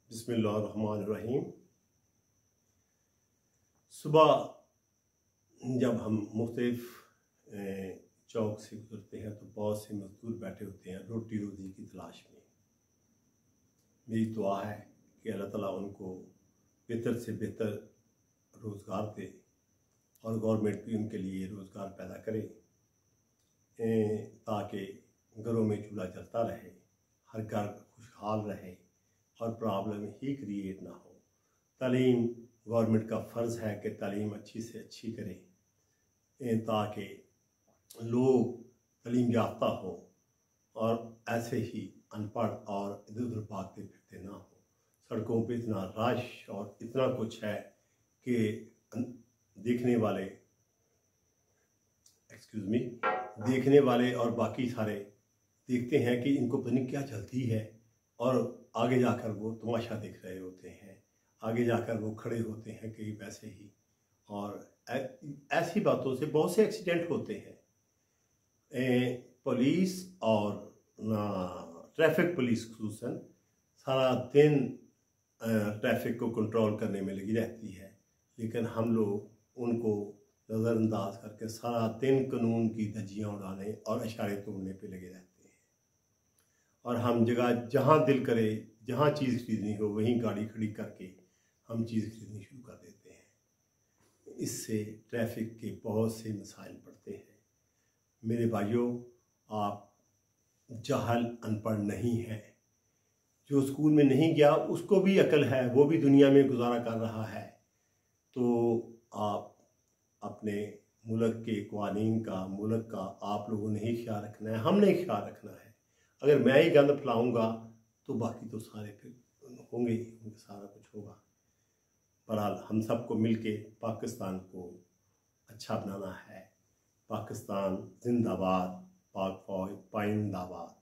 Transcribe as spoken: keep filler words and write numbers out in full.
बिस्मिल्लाहिर्रहमानिर्रहीम। सुबह जब हम मुख्तलिफ चौक से गुजरते हैं तो बहुत से मजदूर बैठे होते हैं रोटी रोजी की तलाश में। मेरी दुआ है कि अल्लाह ताला उनको बेहतर से बेहतर रोज़गार दे और गवर्नमेंट भी उनके लिए रोज़गार पैदा करे ताकि घरों में चूल्हा जलता रहे, हर घर खुशहाल रहे और प्रॉब्लम ही क्रिएट ना हो। तालीम गवर्नमेंट का फ़र्ज़ है कि तालीम अच्छी से अच्छी करें ताकि लोग तालीम याफ्ता हो और ऐसे ही अनपढ़ और इधर उधर भागते फिरते ना हो। सड़कों पे इतना रश और इतना कुछ है कि देखने वाले एक्सक्यूज़ मी देखने वाले और बाकी सारे देखते हैं कि इनको पता नहीं क्या चलती है और आगे जाकर वो तमाशा देख रहे होते हैं, आगे जाकर वो खड़े होते हैं कहीं वैसे ही। और ऐसी बातों से बहुत से एक्सीडेंट होते हैं। ए, पुलिस और ट्रैफिक पुलिस खुसूसन सारा दिन ट्रैफिक को कंट्रोल करने में लगी रहती है, लेकिन हम लोग उनको नज़रअंदाज करके सारा दिन कानून की धज्जियाँ उड़ाने और इशारे तोड़ने पे लगे रहते हैं। और हम जगह जहाँ दिल करे, जहाँ चीज़ खरीदनी हो वहीं गाड़ी खड़ी करके हम चीज़ खरीदनी शुरू कर देते हैं। इससे ट्रैफिक के बहुत से मसाइल पड़ते हैं। मेरे भाइयों, आप जाहल अनपढ़ नहीं है। जो स्कूल में नहीं गया उसको भी अकल है, वो भी दुनिया में गुजारा कर रहा है। तो आप अपने मुल्क के क़वानीन का, मुल्क का आप लोगों ने ही ख्याल रखना है, हमने ही ख्याल रखना है। अगर मैं ही गंद फैलाऊँगा तो बाकी तो सारे फिर होंगे ही, उनका सारा कुछ होगा। बहरहाल हम सबको मिलके पाकिस्तान को अच्छा बनाना है। पाकिस्तान जिंदाबाद, पाक फौज पाइंदाबाद।